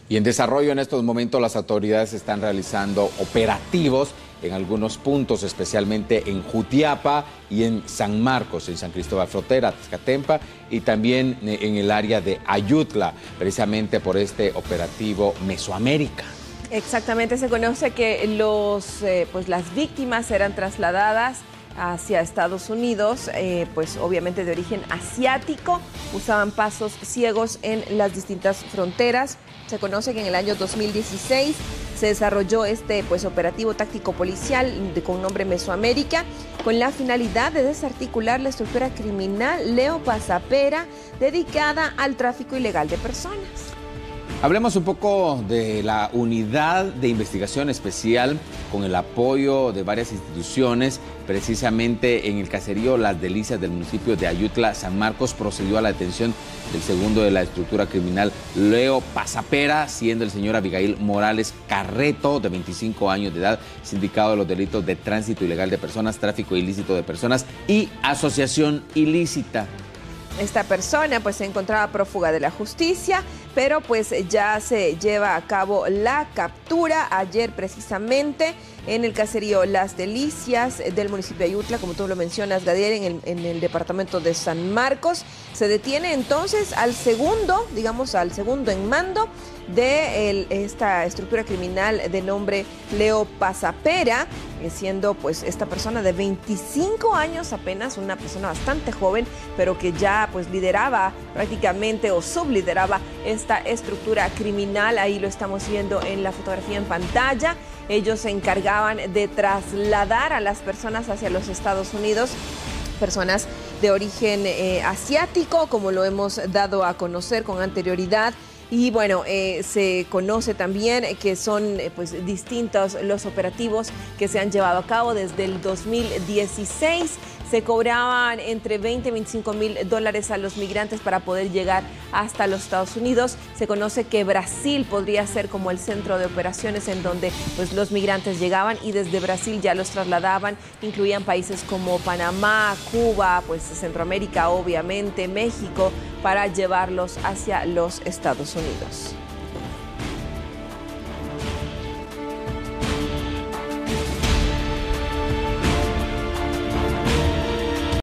Y en desarrollo en estos momentos las autoridades están realizando operativos en algunos puntos, especialmente en Jutiapa y en San Marcos, en San Cristóbal Frontera, Tezcatempa, y también en el área de Ayutla, precisamente por este operativo Mesoamérica. Exactamente, se conoce que las víctimas eran trasladadas hacia Estados Unidos, pues obviamente de origen asiático, usaban pasos ciegos en las distintas fronteras. Se conoce que en el año 2016 se desarrolló este operativo táctico policial con nombre Mesoamérica, con la finalidad de desarticular la estructura criminal Leo Pasapera, dedicada al tráfico ilegal de personas. Hablemos un poco de la unidad de investigación especial con el apoyo de varias instituciones. Precisamente en el caserío Las Delicias del municipio de Ayutla, San Marcos, procedió a la detención del segundo de la estructura criminal Leo Pasapera, siendo el señor Abigail Morales Carreto, de 25 años de edad, sindicado de los delitos de tránsito ilegal de personas, tráfico ilícito de personas y asociación ilícita. Esta persona se encontraba prófuga de la justicia, pero ya se lleva a cabo la captura ayer precisamente en el caserío Las Delicias del municipio de Ayutla, como tú lo mencionas, Gadiel, en el departamento de San Marcos. Se detiene entonces al segundo en mando de esta estructura criminal de nombre Leo Pasapera, siendo esta persona de 25 años apenas, una persona bastante joven, pero que ya lideraba prácticamente o sublideraba esta estructura criminal. Ahí lo estamos viendo en la fotografía en pantalla. Ellos se encargaban de trasladar a las personas hacia los Estados Unidos, personas de origen asiático, como lo hemos dado a conocer con anterioridad. Y bueno, se conoce también que son distintos los operativos que se han llevado a cabo desde el 2016. Se cobraban entre 20 y 25 mil dólares a los migrantes para poder llegar hasta los Estados Unidos. Se conoce que Brasil podría ser como el centro de operaciones en donde los migrantes llegaban y desde Brasil ya los trasladaban. Incluían países como Panamá, Cuba, Centroamérica, obviamente, México, para llevarlos hacia los Estados Unidos.